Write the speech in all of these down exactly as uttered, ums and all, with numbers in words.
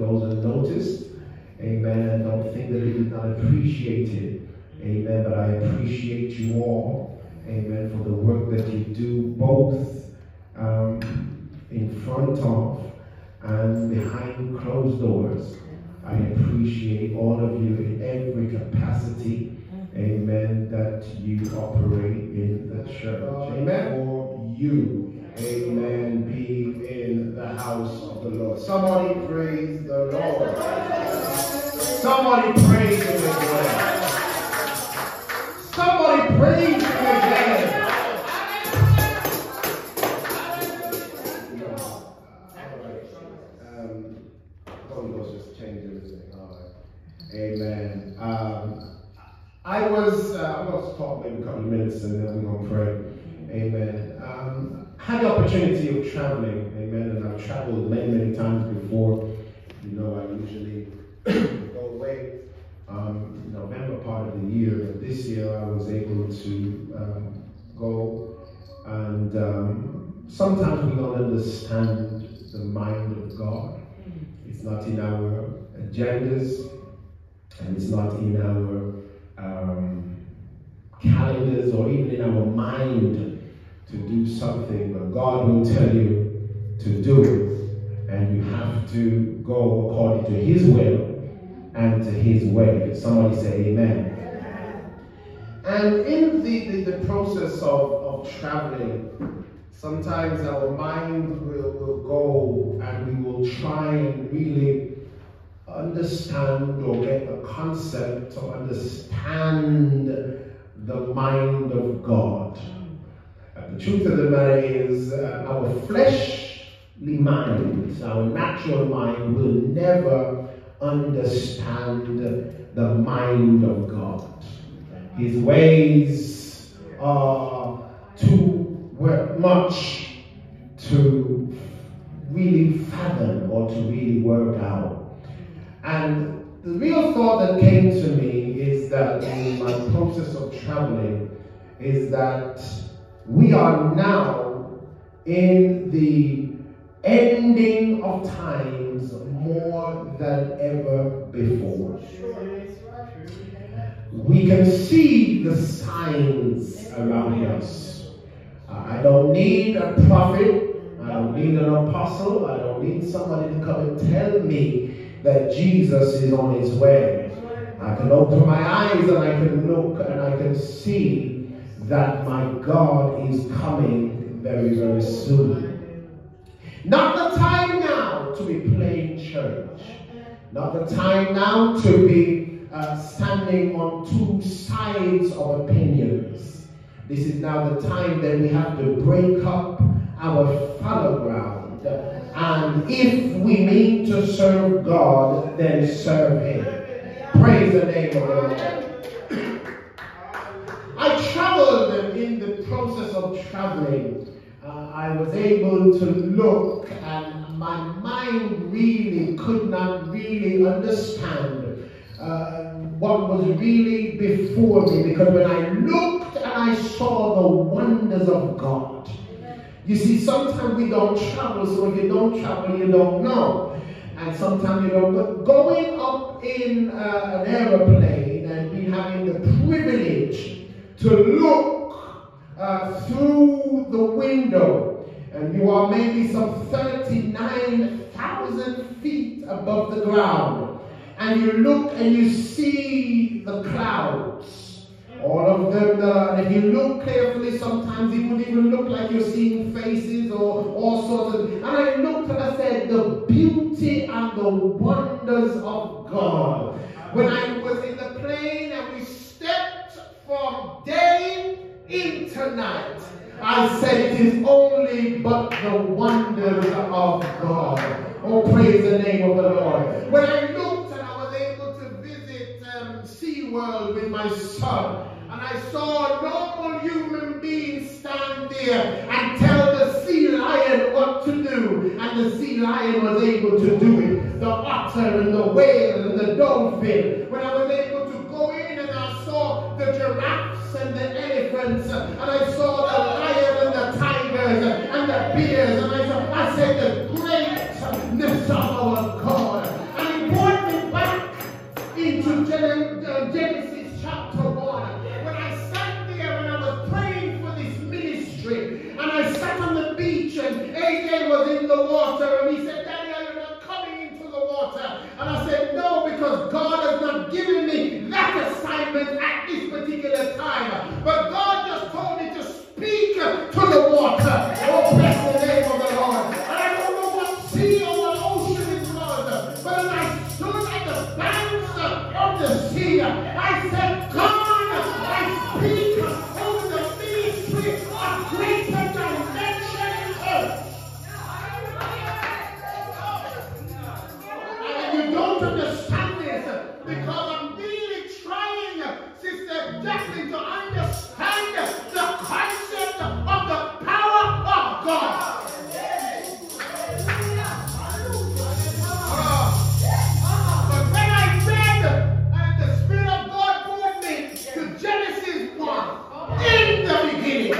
goes unnoticed. Amen. And don't think that it is not appreciated. Amen. But I appreciate you all. Amen. For the work that you do, both um, in front of and behind closed doors. I appreciate all of you in every capacity. Amen. That you operate in the church. Amen. For you. Amen. Be in the house of the Lord. Somebody praise the Lord. Somebody praise him again. Somebody praise him again. Um, Holy Ghost just changed everything. All right. Amen. Um, I was, uh, I'm going to talk maybe a couple of minutes and then we're going to pray. Amen. Um, had the opportunity of traveling. Amen. And I've traveled many, many times before. You know, I usually go away um, November part of the year. But this year I was able to um, go. And um, sometimes we don't understand the mind of God. It's not in our agendas. And it's not in our um, calendars or even in our mind to do something, but God will tell you to do it, and you have to go according to his will and to his way. Somebody say amen. And in the, the, the process of, of traveling, sometimes our mind will, will go and we will try and really understand or get the concept to understand the mind of God. And the truth of the matter is uh, our fleshly mind, our natural mind will never understand the mind of God. His ways are too much to really fathom or to really work out. And the real thought that came to me is that in my process of traveling is that we are now in the ending of times more than ever before. We can see the signs around us. I don't need a prophet. I don't need an apostle. I don't need somebody to come and tell me that Jesus is on his way. I can open my eyes and I can look and I can see that my God is coming very, very soon. Not the time now to be playing church. Not the time now to be uh, standing on two sides of opinions. This is now the time that we have to break up our fallow ground. And if we mean to serve God, then serve him. Praise the name of the Lord. I traveled in the process of traveling. Uh, I was able to look and my mind really could not really understand uh, what was really before me, because when I looked and I saw the wonders of God. You see, sometimes we don't travel, so if you don't travel, you don't know. And sometimes you don't. But going up in uh, an aeroplane and me having the privilege to look uh, through the window, and you are maybe some thirty-nine thousand feet above the ground, and you look and you see the clouds. All of them, uh, and if you look carefully, sometimes it would even look like you're seeing faces or all sorts of. And I looked and I said, the beauty and the wonders of God. When I was in the plane and we stepped from day into night, I said, it is only but the wonders of God. Oh, praise the name of the Lord. When I looked and I was able to visit um, SeaWorld with my son, and I saw a normal human being stand there and tell the sea lion what to do. And the sea lion was able to do it. The otter and the whale and the dolphin. When I was able to go in and I saw the giraffes and the elephants, and I saw the lion and the tigers and the bears, and I, saw, I said the greatness of our God. I But God just told me to speak to the water. Oh, bless the name of the Lord. And I don't know what sea or what ocean it was, but as I stood at the banks of the sea, I said, God, I speak over the ministry of greater dimension earth. And you don't understand this because I'm really trying, Sister Jacqueline, to understand the concept of the power of God. But when I read, and the Spirit of God brought me to Genesis one, in the beginning,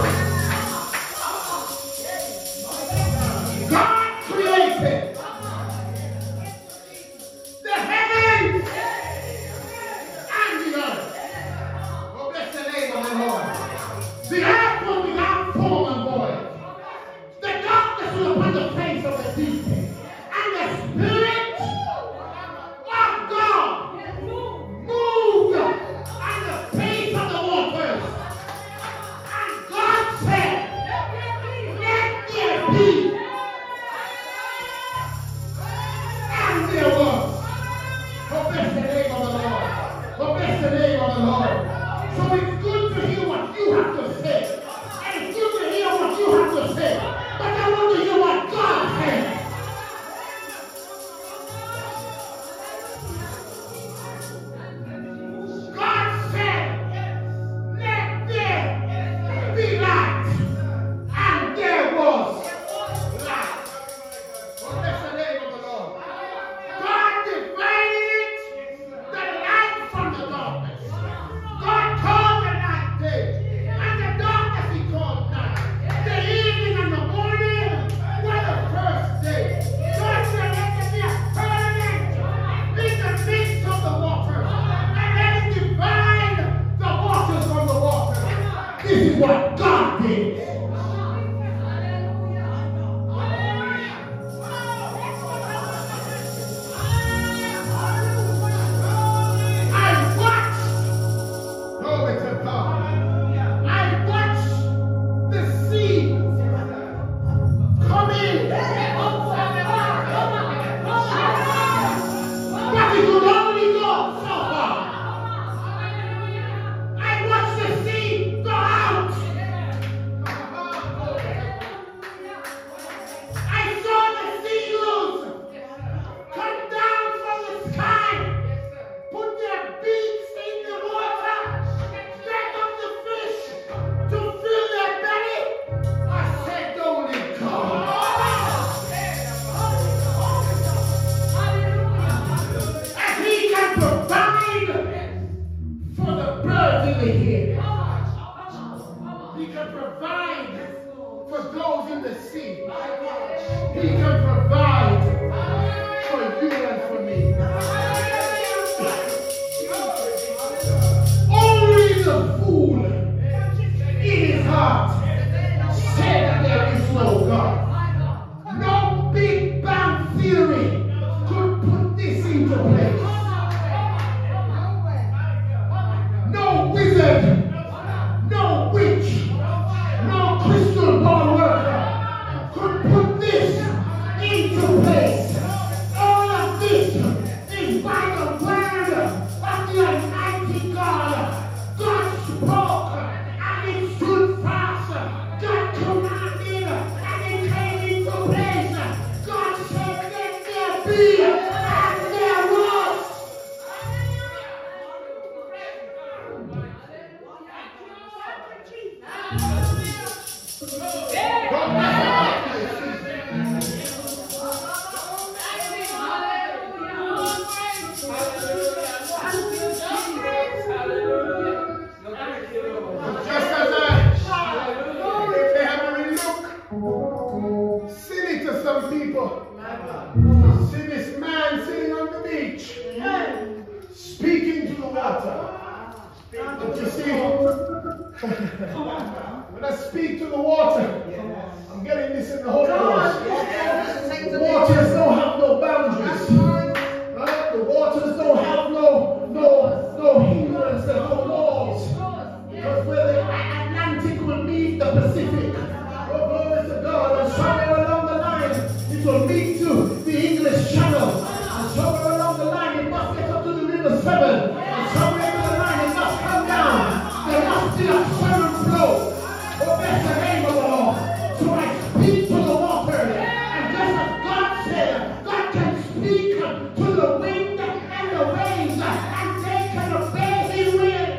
God created the heavens and the earth. Oh, bless the name of the Lord. The earth was without form and void. The darkness was upon the face of the deep. And the Spirit of God moved on the face of the waters. And God said, let there be. And there was. Oh, bless the name of the Lord. Oh, bless the name of the Lord. So it's good to hear what you have to say. And it's good to hear what you have to say. But I want to hear what God says. God said, let there be light. And there was light. Oh, bless the name of the Lord. God divided the light from the darkness. God called the night day, and the darkness he called night. The evening and the morning were the first day. God said, let there be a firmament in the midst of the waters, and let it divide the waters from the waters. This is what God did. I watched, glory to God, I watched the sea come in, but it could only go so far. I watched the sea go out. I saw the seagulls come down from the sky, put their beaks in the water, drag up the fish to fill their belly. I said, only God. And he can provide for the birds in the air. He can provide for those in the sea. He can provide for you and for me. Only the fool in his heart said that there is no God. No Big Bang theory could put this into place. No wizard, no witch, no crystal ball worker could put this into place. All of this is by the word of the Almighty God. God spoke and it stood fast. God commanded and it came into place. God said, let there be, and there was. Just as I, if they have a real look, silly to some people, see this man sitting on the beach, speaking to the water. But you see, when I speak to the water, I'm getting this in the Holy Ghost. Waters don't have no boundaries. Right? The waters don't have no no no hindrance, no walls. Because when see a sudden flow. Oh, bless the name of the Lord. So I speak to the water. And just as God said, God can speak to the wind and the waves, and they can obey His will.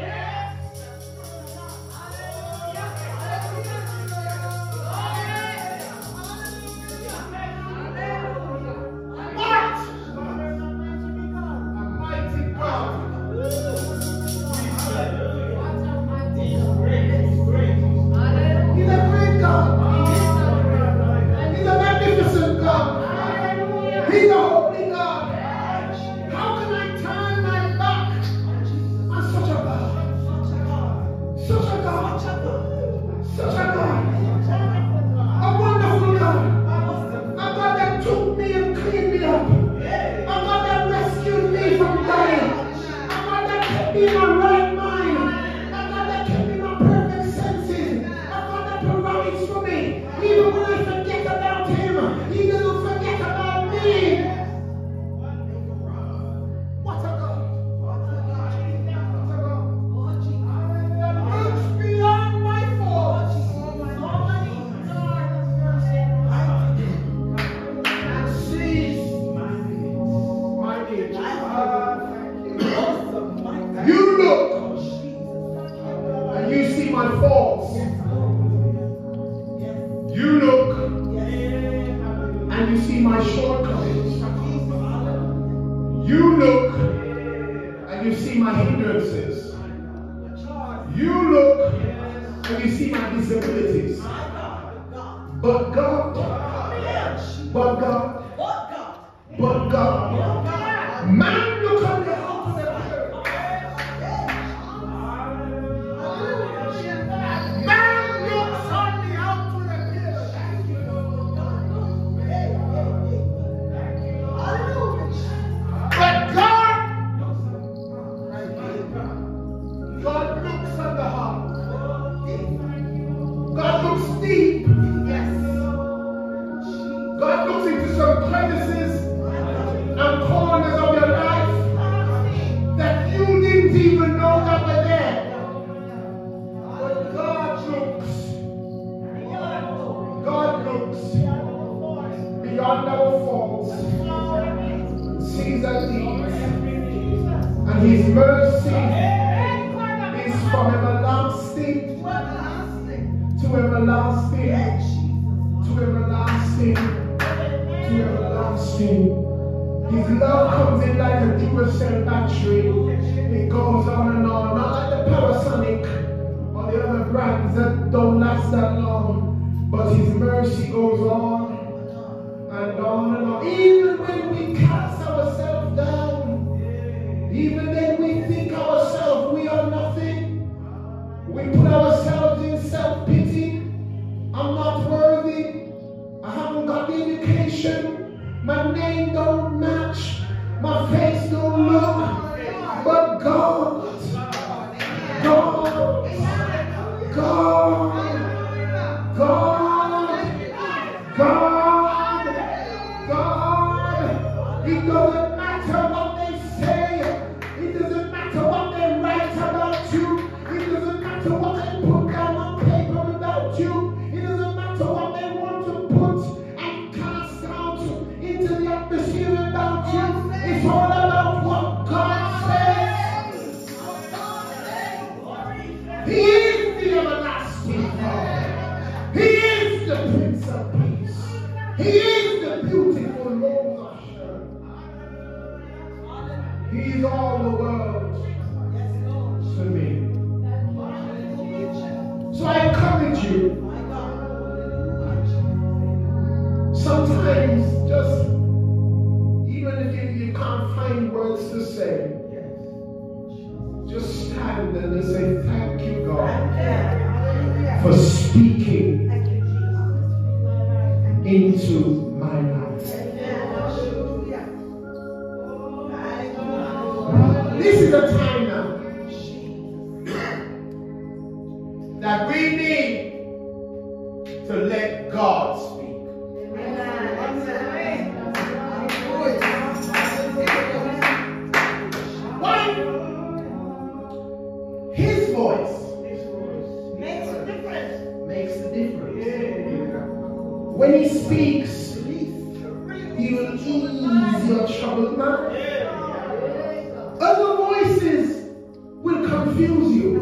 When he speaks, he will ease your troubled mind. Other voices will confuse you.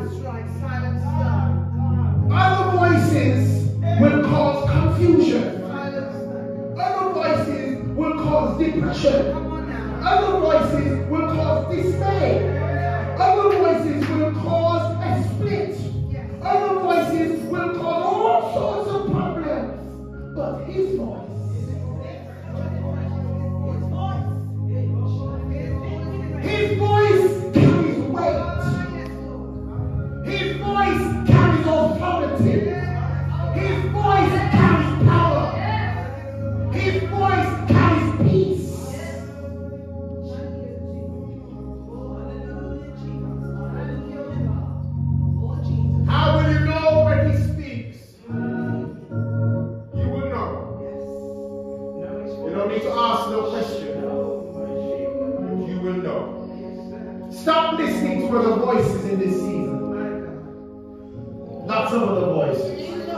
Other voices will cause confusion. Other voices will cause depression. Other voices will cause dismay. Other voices will cause a split. Other voices will cause all sorts of problems. But his voice, his voice carries weight. His voice carries authority. His voice carries power. His voice carries peace. How will you know when he speaks? You will know. You don't need to ask no question. You will know. Stop listening to other voices in this season. Not some other voices.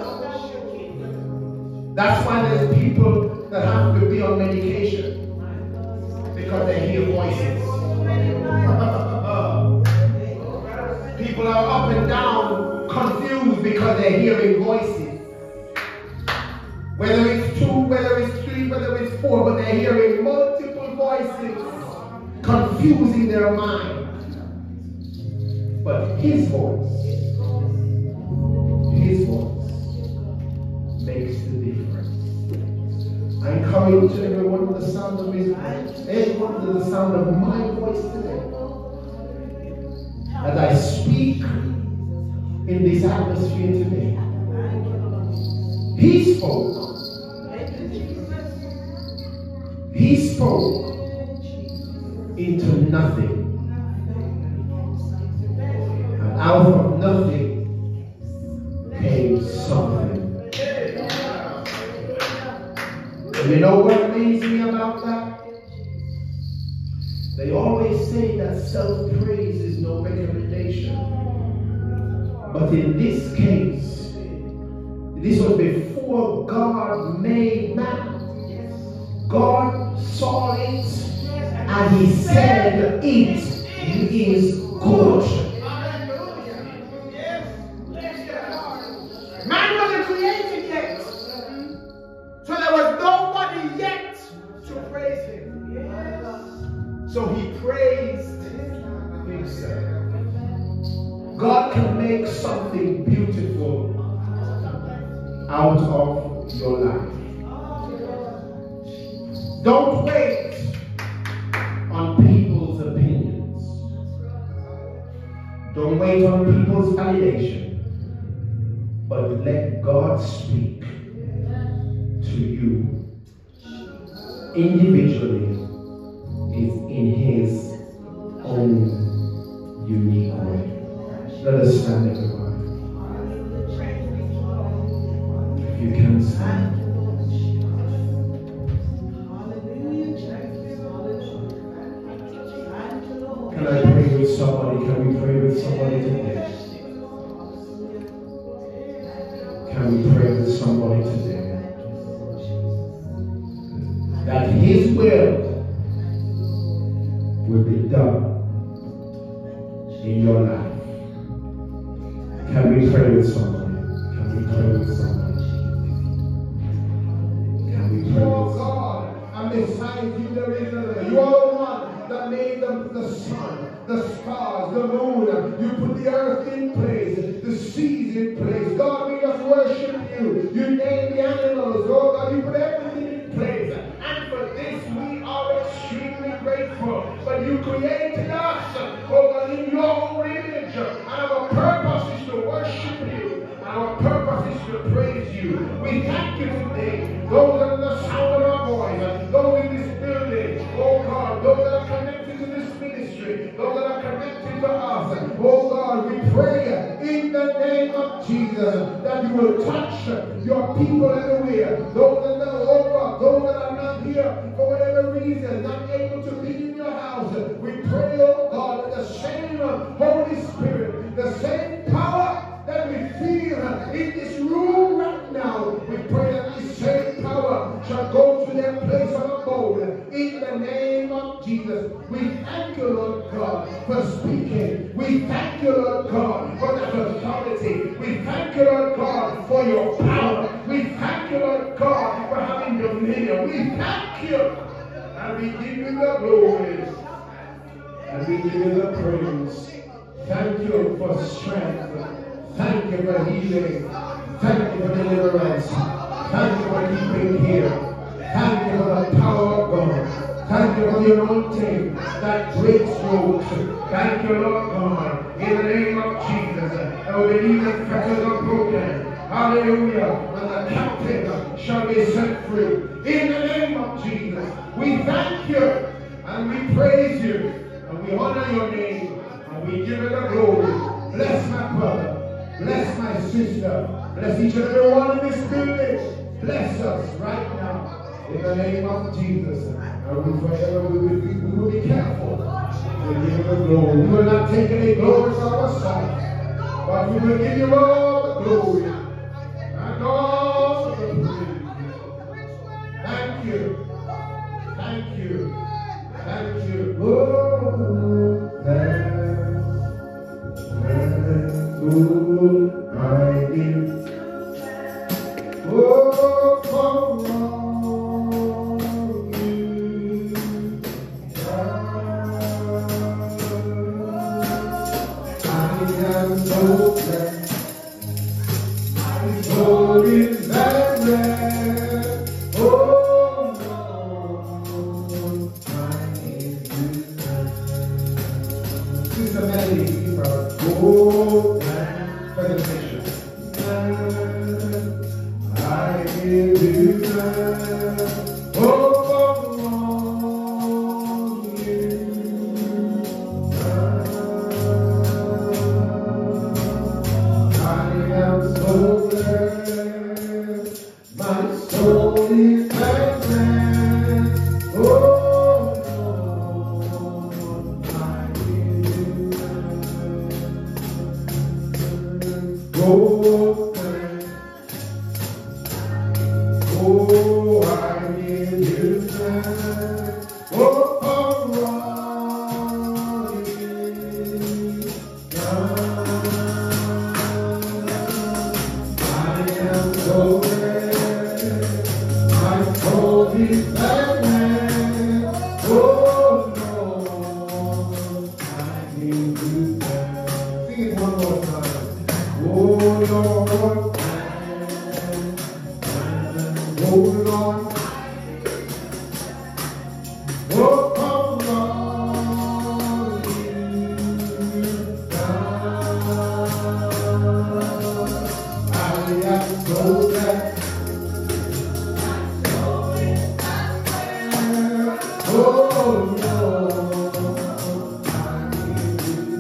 That's why there's people that have to be on medication because they hear voices. People are up and down, confused because they're hearing voices. Whether it's two, whether it's three, whether it's four, but they're hearing multiple voices, confusing their mind. But his voice, his voice makes the difference. I encourage everyone with the sound of his voice, everyone with the sound of my voice today, as I speak in this atmosphere today. He spoke. He spoke into nothing. And out of nothing came something. And you know what amazes me about that? They always say that self-praise is no recommendation. But in this case, this was before God made man. God saw it and he said it is good. Man wasn't created yet. So there was nobody yet to praise him. So he praised himself. God can make something beautiful out of your life. Don't wait on people's opinions. Don't wait on people's validation. But let God speak to you individually is in his own unique way. Let us stand, everyone. If you can stand. Can I pray with somebody? Can we pray with somebody today? Can we pray with somebody today? That his will will be done in your life. Can we pray with somebody? Can we pray with somebody? Can we pray with somebody? Oh God, and beside you there is another. You are the one that made the, the sun, the stars, the moon. You put the earth in place, the seas in place. God, we just worship you. You named the animals. Oh God, you put everything in place. And for this we are extremely grateful. But you created us, oh God, in your own image. And our purpose is to worship you. And our purpose is to praise you. We thank you today. Those are the sound of our voice. Those in this building. Oh God, those that are connected to this ministry. Those that are connected to us. Oh God, we pray in the name of Jesus that you will touch your people everywhere. Those that are over, those that are not here for whatever reason, not able to be in your house. We pray, oh God, that the same Holy Spirit, the same power that we feel in this room right now, we pray that the same power Jesus. We thank you, Lord God, for speaking. We thank you, Lord God, for that authority. We thank you, Lord God, for your power. We thank you, Lord God, for having dominion. We thank you. And we give you the glory. And we give you the praise. Thank you for strength. Thank you for healing. Thank you for deliverance. Thank you for keeping here. Thank you for the power of God. Thank you for the anointing that breaks yokes. Thank you, Lord God, in the name of Jesus. And we believe that fetters are broken. Hallelujah. And the captive shall be set free. In the name of Jesus, we thank you and we praise you and we honor your name and we give you the glory. Bless my brother. Bless my sister. Bless each and every one in this building. Bless us right now in the name of Jesus. And we forever we will be, we will be careful to give you the glory. We will not take any glory from our side, but we will give you all the glory and all the praise. Thank you. Thank you. Thank you. Oh, thanks. Thanks. I give. Oh, for all you done. I am so glad I'm so in that land. Oh, no, I give you thanks. Sister Melody, oh, presentation. I give you thanks, oh, for all you done. I am so glad, my soul is glad. Oh, Lord, I give you thanks. Oh, oh, I give you thanks, oh, for all you've done. I am so glad, my soul is glad. Oh, Lord, I give you thanks. Sing it one more time. Oh, Lord. Oh, Lord, oh, oh, Lord, you've done. I am so glad. Oh, Lord, I give you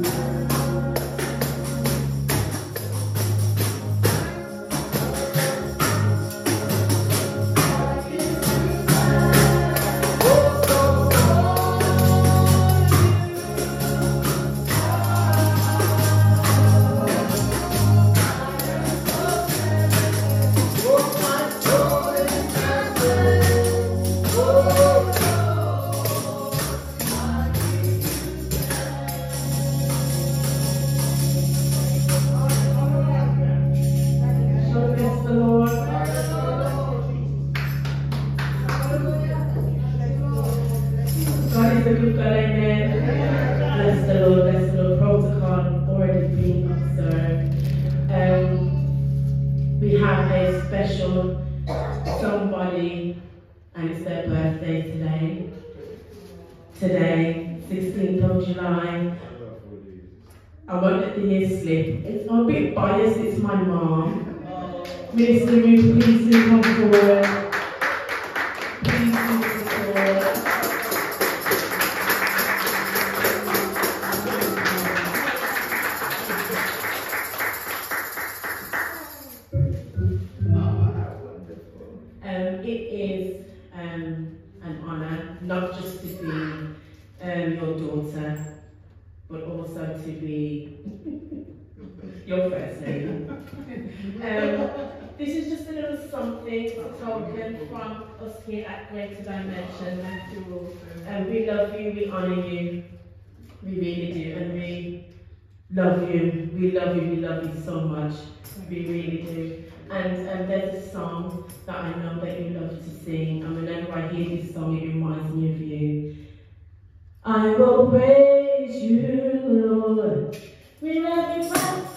somebody, and it's their birthday today. Today, sixteenth of July. I won't let the year slip. It's, I'm a bit biased, it's my mom. Minister Ruth, please do come forward. Please do come forward. Um, it is um, an honour not just to be um, your daughter, but also to be your first lady. Um, This is just a little something, a token from us here at Greater Dimension. And we love you, we honour you. We really do. And we love you. We love you, we love you so much. We really do. And um, there's a song that I know that you love to sing. And whenever I hear this song, it reminds me of you. I will praise you, Lord. We love you,